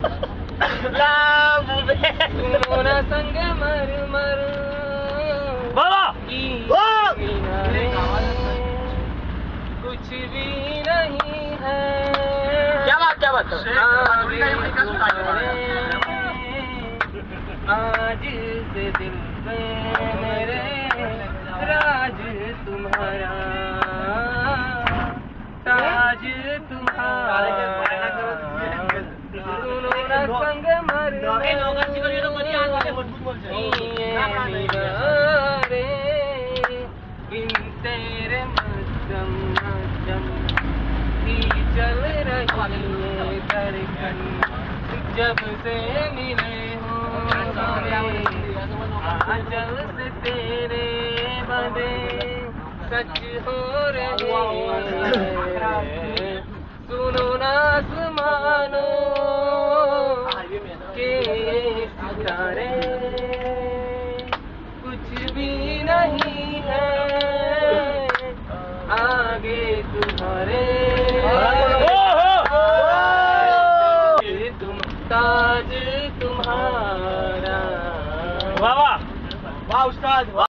सुनो ना संग मर मर कुछ भी नहीं है। क्या बात आज से दिल में मेरे राज तुम्हारा, ताज तुम्हारा। सुनो ना संग मर बिन तेरे मध्यम मध्यम ही चल रही है धड़कन। जब से मिले हो आंचल से तेरे बंधे सच हो रहे हैं। सुनो ना आसमानों के सितारे, कुछ भी नहीं है आगे तुम्हारे। तुम ताज तुम्हारा। वाह वाह वाह उस्ताद।